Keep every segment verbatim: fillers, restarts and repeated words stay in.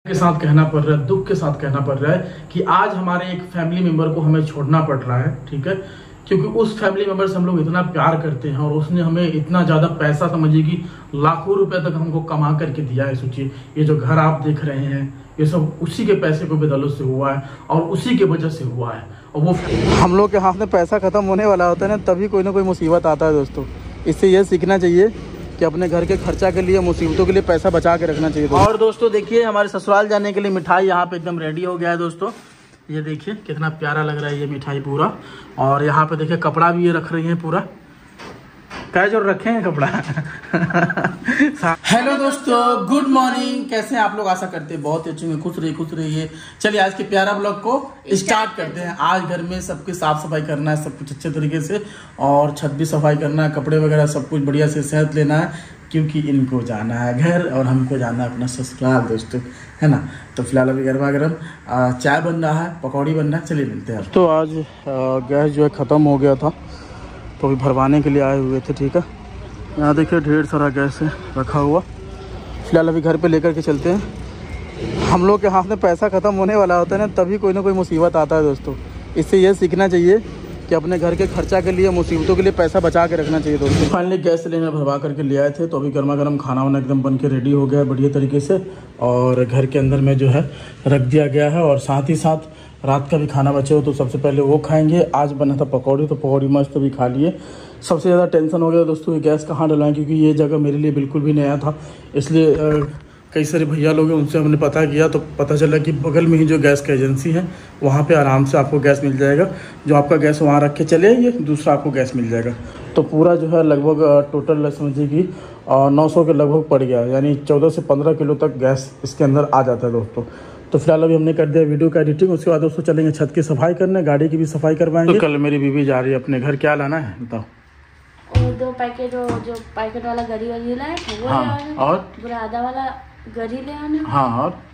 के साथ कहना पड़ रहा है, दुख के साथ कहना पड़ रहा है कि आज हमारे एक फैमिली मेंबर को हमें छोड़ना पड़ रहा है। ठीक है, क्योंकि उस फैमिली मेंबर से हम लोग इतना प्यार करते हैं और उसने हमें इतना ज्यादा पैसा, समझिए कि लाखों रुपए तक हमको कमा करके दिया है। सोचिए, ये जो घर आप देख रहे हैं ये सब उसी के पैसे को बदौलत से हुआ है और उसी के वजह से हुआ है। और वो हम लोग के हाथ में पैसा खत्म होने वाला होता है ना, तभी कोई ना कोई मुसीबत आता है दोस्तों। इससे ये सीखना चाहिए कि अपने घर के खर्चा के लिए, मुसीबतों के लिए पैसा बचा के रखना चाहिए। और दोस्तों देखिए, हमारे ससुराल जाने के लिए मिठाई यहाँ पे एकदम रेडी हो गया है दोस्तों। ये देखिए कितना प्यारा लग रहा है ये मिठाई पूरा। और यहाँ पे देखिए कपड़ा भी ये रख रही है पूरा, कैजुअल रखे हैं कपड़ा। हेलो दोस्तों, गुड मॉर्निंग। कैसे हैं आप लोग? आशा करते हैं बहुत अच्छे में, खुश रहिए खुश रहिए। चलिए आज के प्यारा ब्लॉग को स्टार्ट करते हैं। आज घर में सबकी साफ सफाई करना है, सब कुछ अच्छे तरीके से, और छत भी सफाई करना है, कपड़े वगैरह सब कुछ बढ़िया से सेहत लेना है, क्योंकि इनको जाना है घर और हमको जाना है अपना ससुराल दोस्तों, है ना। तो फिलहाल अभी गर्मा गर्म चाय बन रहा है, पकौड़ी बन रहा है। चलिए मिलते हैं। तो आज गैस जो है ख़त्म हो गया था, तो अभी भरवाने के लिए आए हुए थे। ठीक है, यहाँ देखिए ढेर सारा गैस है रखा हुआ। फिलहाल अभी घर पे लेकर के चलते हैं। हम लोग के हाथ में पैसा ख़त्म होने वाला होता है ना, तभी कोई ना कोई मुसीबत आता है दोस्तों। इससे ये सीखना चाहिए कि अपने घर के खर्चा के लिए, मुसीबतों के लिए पैसा बचा के रखना चाहिए दोस्तों। फाइनली गैस सिलेंडर भरवा करके ले आए थे, तो अभी गर्मा गर्म खाना वाना एकदम बन के रेडी हो गया है बढ़िया तरीके से, और घर के अंदर में जो है रख दिया गया है। और साथ ही साथ रात का भी खाना बचे हो तो सबसे पहले वो खाएंगे। आज बना था पकौड़ी, तो पकौड़ी मस्त भी खा लिए। सबसे ज़्यादा टेंशन हो गया दोस्तों ये गैस कहाँ डलाएं, क्योंकि ये जगह मेरे लिए बिल्कुल भी नया था। इसलिए कई सारे भैया लोग हैं, उनसे हमने पता किया तो पता चला कि बगल में ही जो गैस का एजेंसी है वहाँ पे आराम से आपको गैस मिल जाएगा। जो आपका गैस वहाँ रख के चले आइए, दूसरा आपको गैस मिल जाएगा। तो पूरा जो है लगभग टोटल समझिए कि नौ सौ के लगभग पड़ गया, यानी चौदह से पंद्रह किलो तक गैस इसके अंदर आ जाता है दोस्तों। तो फिलहाल अभी हमने कर दिया वीडियो का एडिटिंग। उसके बाद दोस्तों चलेंगे छत की सफाई करने, गाड़ी की भी सफाई करवाएंगे। तो कल मेरी बीवी जा रही है अपने घर। क्या लाना है बताओ? और दो पैकेट जो पैकेट वाला गरी वाली लाए वो हाँ, ले और बुरादा वाला गरी ले आना। हाँ, और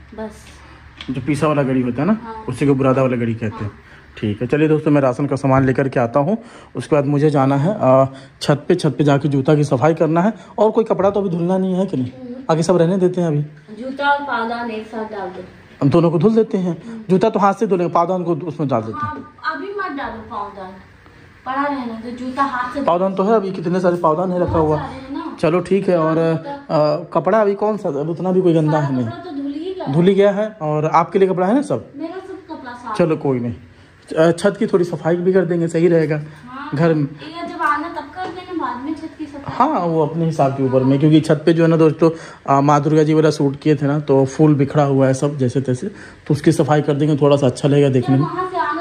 बस जो पीसा वाला गरी होता है ना, हाँ। उसी को बुरादा वाला गरी कहते हैं। ठीक है, चलिए दोस्तों मैं राशन का सामान लेकर के आता हूँ। उसके बाद मुझे जाना है आ, छत पे छत पे जाके जूता की सफाई करना है। और कोई कपड़ा तो अभी धुलना नहीं है कि नहीं, आगे सब रहने देते हैं। अभी जूता और पावदान एक साथ डाल दो, हम दोनों को धुल देते हैं। जूता तो हाथ से धुलेंगे, पावदान को उसमें डाल देते हैं। हाँ, अभी मत डालो पावदान, पड़ा रहना तो जूता हाथ से। पावदान तो है अभी, कितने सारे पावदान है रखा हुआ। चलो ठीक है। और आ, कपड़ा अभी कौन सा, अब उतना भी कोई गंदा है नहीं, तो धुल ही गया धुल ही गया है। और आपके लिए कपड़ा है ना सब? मेरा सब कपड़ा साफ। चलो कोई नहीं, छत की थोड़ी सफाई भी कर देंगे, सही रहेगा। हाँ, घर में जब आना तब कर देना, बाद में छत की सफाई। हाँ, वो अपने हिसाब के ऊपर में, क्योंकि छत पे जो है ना दोस्तों माँ दुर्गा जी वाला सूट किए थे ना, तो फूल बिखरा हुआ है सब जैसे तैसे, तो उसकी सफाई कर देंगे, थोड़ा सा अच्छा लगेगा देखने में।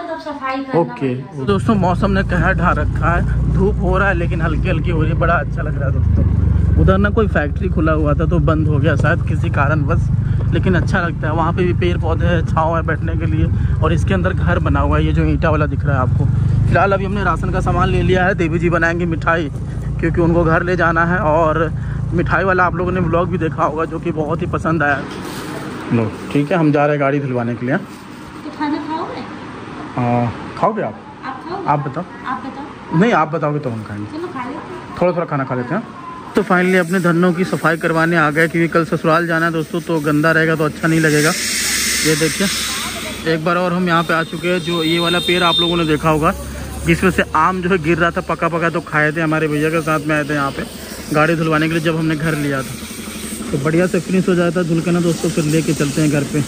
ओके दोस्तों, मौसम ने कहर ढा रखा है, धूप हो रहा है लेकिन हल्की हल्की हो रही है, बड़ा अच्छा लग रहा है दोस्तों। उधर ना कोई फैक्ट्री खुला हुआ था तो बंद हो गया शायद किसी कारण बस, लेकिन अच्छा लगता है। वहाँ पे भी पेड़ पौधे हैं, छाँव है बैठने के लिए, और इसके अंदर घर बना हुआ है, ये जो ईंटा वाला दिख रहा है आपको। फिलहाल अभी हमने राशन का सामान ले लिया है। देवी जी बनाएंगे मिठाई, क्योंकि उनको घर ले जाना है। और मिठाई वाला आप लोगों ने व्लॉग भी देखा होगा, जो कि बहुत ही पसंद आया। लो ठीक है, हम जा रहे हैं गाड़ी धुलवाने के लिए। खाना खाओगे? खाओगे आप? आप खाओगे? आप बताओ। आप बताओ। नहीं, आप बताओगे तो हम खाएंगे। चलो खा लेते हैं, थोड़ा थोड़ा खाना खा लेते हैं। तो फाइनली अपने धनों की सफाई करवाने आ गए, क्योंकि कल ससुराल जाना है दोस्तों, तो गंदा रहेगा तो अच्छा नहीं लगेगा। ये देखिए एक बार और हम यहाँ पे आ चुके हैं। जो ये वाला पेड़ आप लोगों ने देखा होगा, जिसमें से आम जो है गिर रहा था, पका पका, तो खाए थे। हमारे भैया के साथ में आए थे यहाँ पे गाड़ी धुलवाने के लिए, जब हमने घर लिया था। तो बढ़िया से फिनिश हो जाता है धुल के ना दोस्तों, फिर लेके चलते हैं घर पे।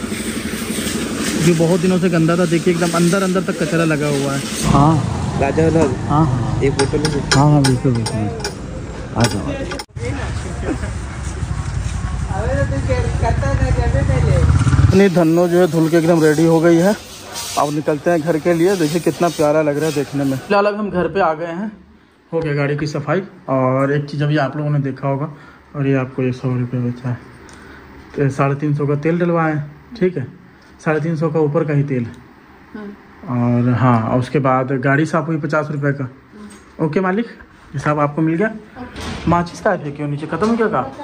जो बहुत दिनों से गंदा था, देखिए एकदम अंदर अंदर तक कचरा लगा हुआ है। हाँ राजा अलग। हाँ हाँ, एक बोतल है। हाँ हाँ बिल्कुल बिल्कुल, आ जाओ। अपनी धन्नो जो है धुल के एकदम रेडी हो गई है। अब निकलते हैं घर के लिए। देखिए कितना प्यारा लग रहा है देखने में। फिलहाल अभी हम घर पे आ गए हैं, हो गया गाड़ी की सफाई। और एक चीज़ अभी आप लोगों ने देखा होगा, और ये आपको ये सौ रुपये बचा है, तो साढ़े तीन सौ का तेल डलवाएं। ठीक है, साढ़े तीन सौ का ऊपर का ही तेल। और हाँ, और उसके बाद गाड़ी साफ हुई पचास रुपये का। ओके मालिक, हिसाब आपको मिल गया। माचिस का है क्यों नीचे, खत्म क्या का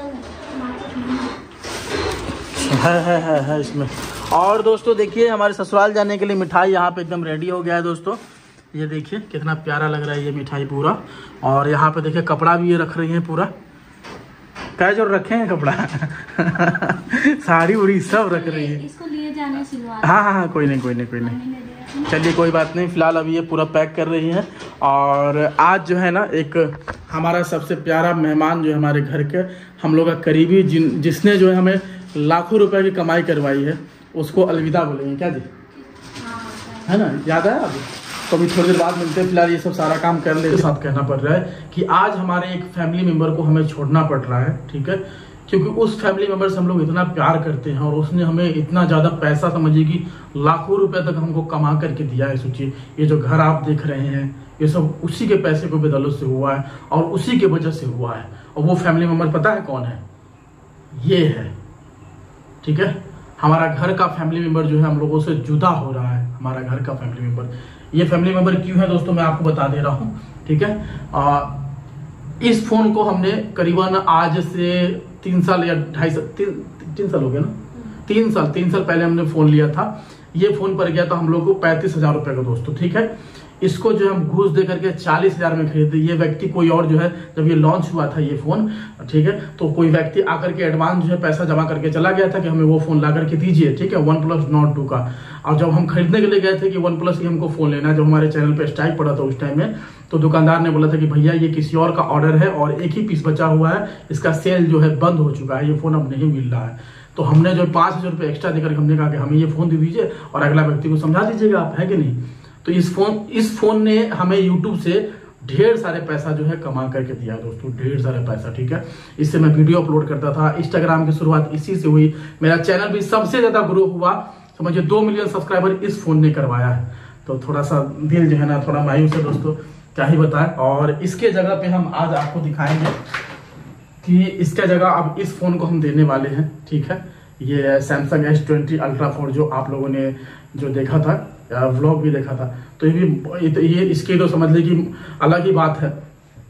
है है है है इसमें। और दोस्तों देखिए, हमारे ससुराल जाने के लिए मिठाई यहाँ पे एकदम रेडी हो गया है दोस्तों। ये देखिए कितना प्यारा लग रहा है ये मिठाई पूरा। और यहाँ पे देखिए कपड़ा भी ये रख रही है पूरा, क्या जोर रखे हैं कपड़ा साड़ी उड़ी सब रख रही है। इसको लिए जाने सिलवा। हाँ हाँ हाँ कोई नहीं कोई नहीं कोई नहीं, चलिए कोई बात नहीं। फिलहाल अभी ये पूरा पैक कर रही हैं। और आज जो है ना एक हमारा सबसे प्यारा मेहमान जो है हमारे घर के, हम लोग का करीबी, जिन जिसने जो है हमें लाखों रुपए की कमाई करवाई है, उसको अलविदा बोलेंगे क्या जी, है ना, याद है अभी? तो अभी थोड़ी देर बाद मिलते हैं। फिलहाल ये सब सारा काम कर ले साथ कहना पड़ रहा है कि आज हमारे एक फैमिली मेंबर को हमें छोड़ना पड़ रहा है, ठीक है, क्योंकि उस फैमिली मेंबर से हम लोग इतना प्यार करते हैं और उसने हमें इतना ज़्यादा पैसा, समझिए कि लाखों रुपए तक हमको कमा करके दिया है। सोचिए ये जो घर आप देख रहे हैं ये सब उसी के पैसे को बदौलत से हुआ है और उसी के वजह से हुआ है। और वो फैमिली मेंबर पता है कौन है? ये है, ठीक है। हमारा घर का फैमिली मेंबर जो है हम लोगों से जुदा हो रहा है, हमारा घर का फैमिली मेंबर। ये फैमिली मेंबर क्यों है दोस्तों, मैं आपको बता दे रहा हूँ, ठीक है। आ, इस फोन को हमने करीबन आज से तीन साल या ढाई साल तीन, तीन साल हो गया ना, तीन साल तीन साल पहले हमने फोन लिया था। ये फोन पर गया था हम लोग को पैंतीस हजार रुपए का दोस्तों, ठीक है। इसको जो हम घूस दे करके चालीस हजार में खरीदे। ये व्यक्ति कोई और जो है, जब ये लॉन्च हुआ था ये फोन, ठीक है, तो कोई व्यक्ति आकर के एडवांस जो है पैसा जमा करके चला गया था कि हमें वो फोन ला करके दीजिए, ठीक है, वन प्लस नॉट टू का। और जब हम खरीदने के लिए गए थे कि वन प्लस की हमको फोन लेना है, जब हमारे चैनल पे स्ट्राइक पड़ा था उस टाइम में, तो दुकानदार ने बोला था कि भैया ये किसी और का ऑर्डर है और एक ही पीस बचा हुआ है, इसका सेल जो है बंद हो चुका है, ये फोन अब नहीं मिल रहा है। तो हमने जो पाँच हजार रुपये एक्स्ट्रा देकर हमने कहा कि हमें ये फोन दे दीजिए और अगला व्यक्ति को समझा दीजिएगा आप, है कि नहीं। तो इस फोन इस फोन ने हमें यूट्यूब से ढेर सारे पैसा जो है कमा करके दिया दोस्तों, ढेर सारे पैसा, ठीक है। इससे मैं वीडियो अपलोड करता था, इंस्टाग्राम की शुरुआत इसी से हुई, मेरा चैनल भी सबसे ज्यादा ग्रो हुआ, समझिए दो मिलियन सब्सक्राइबर इस फोन ने करवाया है। तो थोड़ा सा दिल जो है ना थोड़ा मायूस है दोस्तों, क्या ही बताएं। और इसके जगह पे हम आज आपको दिखाएंगे कि इसके जगह अब इस फोन को हम देने वाले हैं, ठीक है। ये Samsung S twenty ultra four जो आप लोगों ने जो देखा था, व्लॉग भी देखा था, तो ये भी ये इसके तो समझ लीजिए कि अलग ही बात है,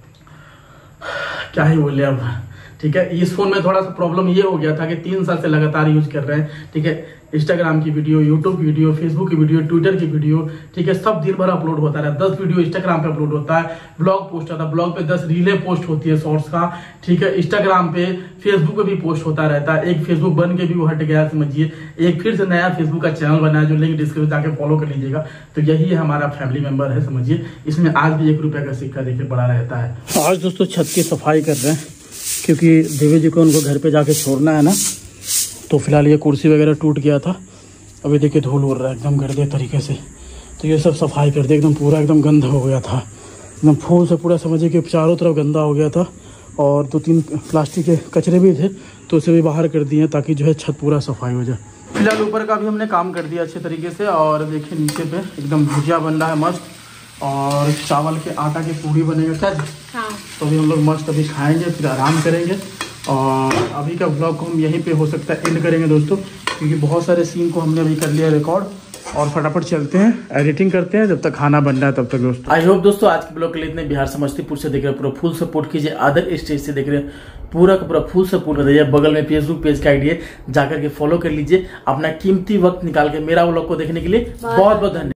क्या ही बोले अब, ठीक है। इस फोन में थोड़ा सा प्रॉब्लम ये हो गया था कि तीन साल से लगातार यूज कर रहे हैं, ठीक है। इंस्टाग्राम की वीडियो, यूट्यूब की वीडियो, फेसबुक की वीडियो, ट्विटर की वीडियो, ठीक है, सब दिन भर अपलोड होता है। दस वीडियो इंस्टाग्राम पे अपलोड होता है, ब्लॉग पोस्ट होता है, ब्लॉग पे दस रीलें पोस्ट होती है शॉर्ट्स का, ठीक है। इंस्टाग्राम पे, फेसबुक पे भी पोस्ट होता रहता है। एक फेसबुक बन के भी वो हट गया, समझिए, एक फिर से नया फेसबुक का चैनल बना है, जो लिंक डिस्क्रिप्शन जाके फॉलो कर लीजिएगा। तो यही हमारा फैमिली मेंबर है, समझिए। इसमें आज भी एक रुपये का सिक्का देखिए बड़ा रहता है। आज दोस्तों छत की सफाई कर रहे हैं, क्योंकि देवी जी को उनको घर पे जाके छोड़ना है ना। तो फिलहाल ये कुर्सी वगैरह टूट गया था, अभी देखिए धूल उड़ रहा है एकदम गंदे तरीके से। तो ये सब सफाई कर दे, एकदम पूरा एकदम गंदा हो गया था, एकदम फूल से पूरा समझिए कि चारों तरफ गंदा हो गया था। और दो तीन प्लास्टिक के कचरे भी थे, तो उसे भी बाहर कर दिए ताकि जो है छत पूरा सफाई हो जाए। फिलहाल ऊपर का भी हमने काम कर दिया अच्छे तरीके से। और देखिए नीचे पे एकदम भुजिया बन रहा है मस्त, और चावल के आटा की पूड़ी बनेगा क्या जी? हाँ। तो अभी हम लोग मस्त अभी खाएंगे, फिर आराम करेंगे। और अभी का ब्लॉग को हम यहीं पे हो सकता है एंड करेंगे दोस्तों, क्योंकि बहुत सारे सीन को हमने अभी कर लिया रिकॉर्ड। और फटाफट चलते हैं, एडिटिंग करते हैं, जब तक खाना बन रहा है तब तक दोस्तों। आई होप दोस्तों आज के ब्लॉग के लिए इतने। बिहार समस्तीपुर से देख रहे हैं, पूरा फुल सपोर्ट कीजिए। अदर स्टेट से देख रहे हैं, पूरा का पूरा फुल सपोर्ट कर दीजिए। बगल में फेसबुक पेज का आईडी है, जाकर के फॉलो कर लीजिए। अपना कीमती वक्त निकाल के मेरा ब्लॉग को देखने के लिए बहुत बहुत धन्यवाद।